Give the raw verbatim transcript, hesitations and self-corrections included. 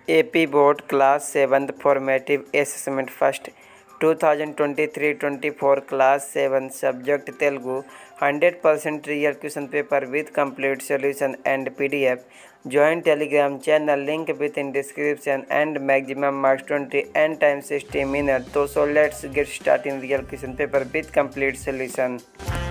A P Board Class seventh Formative Assessment First twenty twenty-three twenty-four Class seven Subject Telugu one hundred percent Real Question Paper with complete solution and P D F. Join Telegram channel, link within description, and maximum marks twenty and time sixty minutes. So, so let's get started in Real Question Paper with complete solution.